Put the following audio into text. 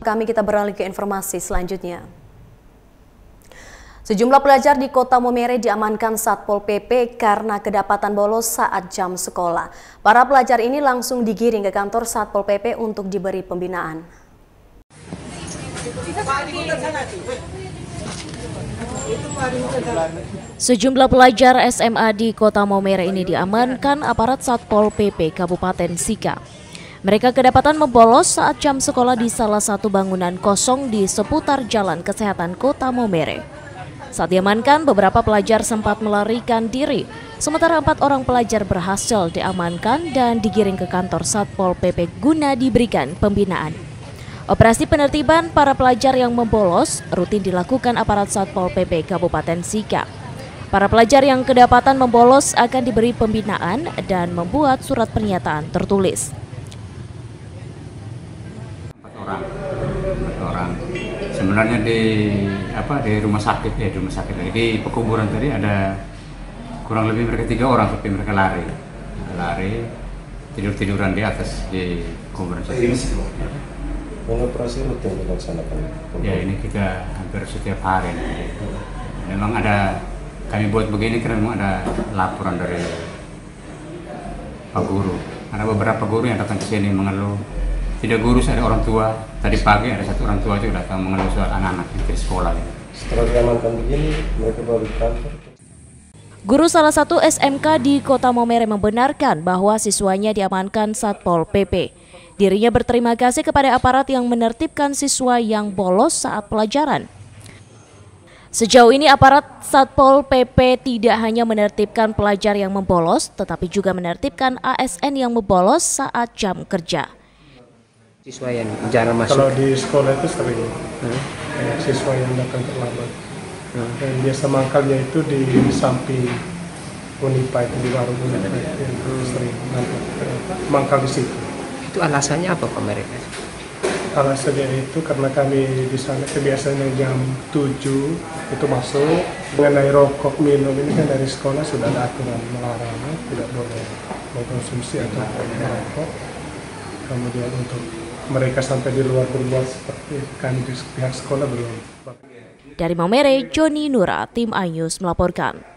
Kita beralih ke informasi selanjutnya. Sejumlah pelajar di Kota Maumere diamankan Satpol PP karena kedapatan bolos saat jam sekolah. Para pelajar ini langsung digiring ke kantor Satpol PP untuk diberi pembinaan. Sejumlah pelajar SMA di Kota Maumere ini diamankan aparat Satpol PP Kabupaten Sika. Mereka kedapatan membolos saat jam sekolah di salah satu bangunan kosong di seputar Jalan Kesehatan Kota Maumere. Saat diamankan, beberapa pelajar sempat melarikan diri, sementara 4 orang pelajar berhasil diamankan dan digiring ke kantor Satpol PP guna diberikan pembinaan. Operasi penertiban para pelajar yang membolos rutin dilakukan aparat Satpol PP Kabupaten Sika. Para pelajar yang kedapatan membolos akan diberi pembinaan dan membuat surat pernyataan tertulis. 4 orang. Sebenarnya di rumah sakit di pekuburan tadi ada kurang lebih mereka 3 orang, tapi mereka lari tiduran di atas di kuburan. Operasi rutin dilaksanakan. Ya, ini kita hampir setiap hari. Memang kami buat begini karena memang ada laporan dari Pak Guru. Ada beberapa guru yang datang ke sini mengeluh. Tidak guru, ada orang tua. Tadi pagi ada 1 orang tua juga datang mengeluh soal anak-anak di sekolah. Setelah diamankan begini, mereka bawa di kantor. Guru salah satu SMK di Kota Maumere membenarkan bahwa siswanya diamankan Satpol PP. Dirinya berterima kasih kepada aparat yang menertibkan siswa yang bolos saat pelajaran. Sejauh ini aparat Satpol PP tidak hanya menertibkan pelajar yang membolos, tetapi juga menertibkan ASN yang membolos saat jam kerja. Siswa yang jarang masuk. Kalau di sekolah itu sering siswa yang datang terlambat. Dan biasa mangkalnya itu di samping Unipa itu, di warung Unipa itu sering mangkal di situ. Itu alasannya apa Pak mereka? Alasannya itu karena kami di sana biasanya jam 7 itu masuk. Mengenai rokok, minum ini kan dari sekolah sudah ada aturan melarang, tidak boleh mengkonsumsi atau merokok. Kemudian untuk mereka sampai di luar berbuat seperti kami di pihak sekolah belum. Dari Maumere, Joni Nura, Tim iNews melaporkan.